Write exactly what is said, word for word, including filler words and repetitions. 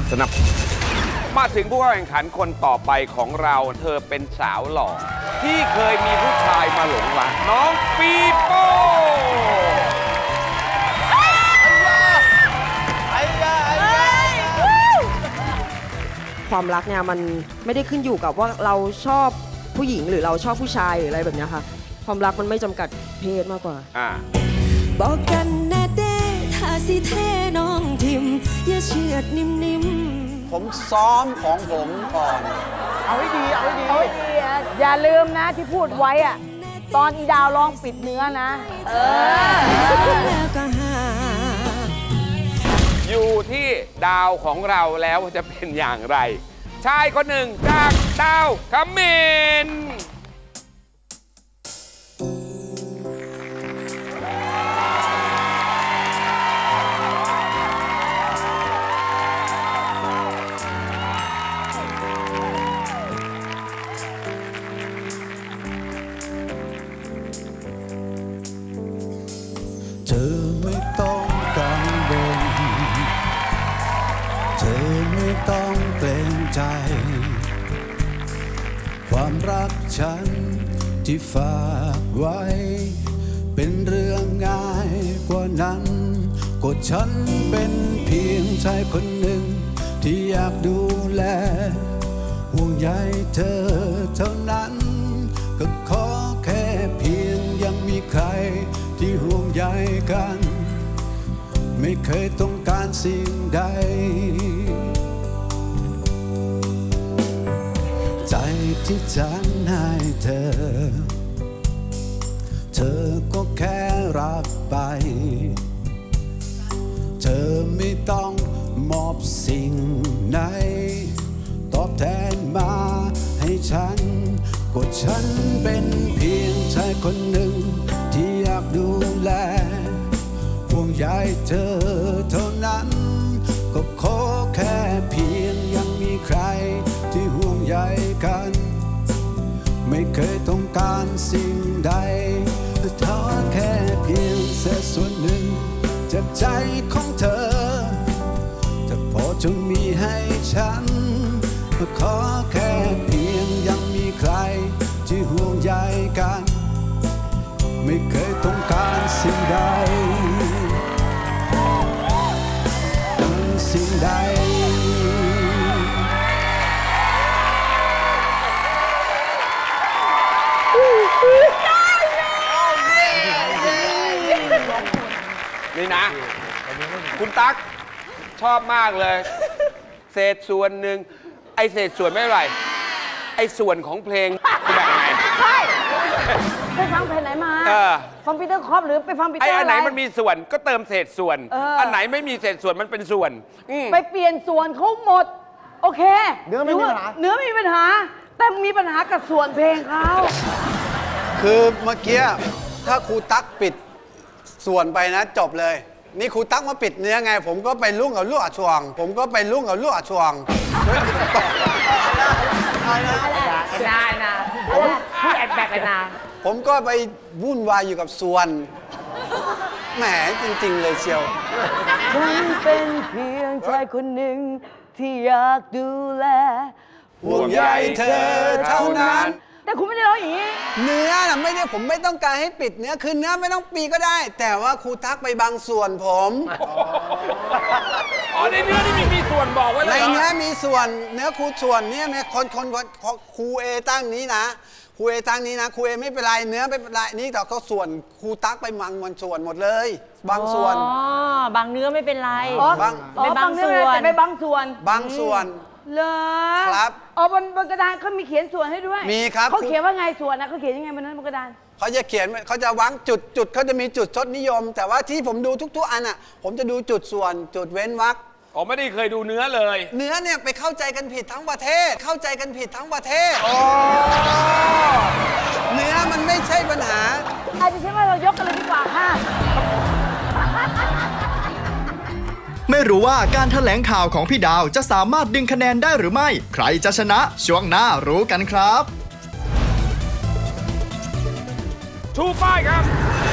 สนับมาถึงผู้เข้าแข่งขันคนต่อไปของเราเธอเป็นสาวหล่อที่เคยมีผู้ชายมาหลงรักน้องปีโป้ความรักเนี่ยมันไม่ได้ขึ้นอยู่กับว่าเราชอบผู้หญิงหรือเราชอบผู้ชายหรืออะไรแบบนี้ค่ะความรักมันไม่จำกัดเพศมากกว่าบอกกันแน่เด้ถ้าสิเทน้องทิมอย่าเชือดนิ่มๆผมซ้อมของผมก่อนเอาให้ดีเอาให้ดีเอาให้ดีอย่าลืมนะที่พูดไว้อะตอนอีดาวร้องปิดเนื้อนะเอออยู่ที่ดาวของเราแล้วจะเป็นอย่างไรชายคนหนึ่งจากดาวขมิ้นเธอไม่ต้องกังวลเธอไม่ต้องเกรงใจความรักฉันที่ฝากไว้เป็นเรื่องง่ายกว่านั้นก็ฉันเป็นเพียงชายคนหนึ่งที่อยากดูแลห่วงใยเธอเท่านั้นก็ขอแค่เพียงยังมีใครที่ห่วงใยกันไม่เคยต้องการสิ่งใดใจที่ฉันให้เธอเธอก็แค่รับไปเธอไม่ต้องมอบสิ่งไหนตอบแทนมาให้ฉันก็ฉันเป็นเพียงชายคนหนึ่งที่อยากดูแลห่วงใยเธอเท่านั้นก็ขอแค่เพียงยังมีใครที่ห่วงใยกันไม่เคยต้องการสิ่งใดขอแค่เพียงแค่ส่วนหนึ่งจากใจของเธอจะพอจะมีให้ฉันขอแค่เพียงยังมีใครที่ห่วงใยกันไม่เคยต้องการสิ่งใดสิ่งใดนี่นะคุณตั๊กชอบมากเลยเศษส่วนหนึ่งไอเศษส่วนไม่เป็นไรไอส่วนของเพลงแบบไหนใช่ไปฟังเพลงไหนมาฟังปีเตอร์คอปหรือไปฟังปีเตอร์อะไรไออันไหนมันมีส่วนก็เติมเศษส่วนอันไหนไม่มีเศษส่วนมันเป็นส่วนไปเปลี่ยนส่วนเขาหมดโอเคเนื้อไม่มีปัญหาเนื้อไม่มีปัญหาแต่มีปัญหากับส่วนเพลงเขาคือเมื่อกี้ถ้าครูตั๊กปิดส่วนไปนะจบเลยนี่ครูตั๊กมาปิดเนื้อไงผมก็ไปลุ่งกับลู่อาชวงผมก็ไปลุ่งกับลู่อาชวงได้นะผมพี่แอดแบบนะผมก็ไปวุ่นวายอยู่กับส่วนแหมจริงๆเลยเชียวฉันเป็นเพียงชายคนหนึ่งที่อยากดูแลห่วงใยเธอเท่านั้นแต่คุณไม่ได้ร้องอย่างนี้เนื้อน่ะไม่ได้ผมไม่ต้องการให้ปิดเนื้อคือเนื้อไม่ต้องปีก็ได้แต่ว่าครูตั๊กไปบางส่วนผมอ๋อในเนื้อที่มีมีส่วนบอกไว้เลยในเนื้อมีส่วนเนื้อครูส่วนเนี่ยคนคนครูเอตั้งนี้นะครูเอตั้งนี้นะครูเอไม่เป็นไรเนื้อไม่เป็นไรนี่แต่เขาส่วนครูตั๊กไปมังมันส่วนหมดเลยบางส่วนอ๋อบางเนื้อไม่เป็นไรบางบางส่วนแต่ไม่บางส่วนบางส่วนเลยครับอ๋อบนบนกระดานเขามีเขียนส่วนให้ด้วยมีครับเขาเขียนว่าไงส่วนนะเขาเขียนยังไงบนนั้นบนกระดานเขาจะเขียนเขาจะวางจุดจุดเขาจะมีจุดทศนิยมแต่ว่าที่ผมดูทุกๆอันอ่ะผมจะดูจุดส่วนจุดเว้นวรรคอ๋อไม่ได้เคยดูเนื้อเลยเนื้อเนี่ยไปเข้าใจกันผิดทั้งประเทศเข้าใจกันผิดทั้งประเทศเนื้อมันไม่ใช่ปัญหาอาจจะใช่ว่าเรายกกันเลยดีกว่าค่ะไม่รู้ว่าการแถลงข่าวของพี่ดาวจะสามารถดึงคะแนนได้หรือไม่ใครจะชนะช่วงหน้ารู้กันครับชูป้ายครับ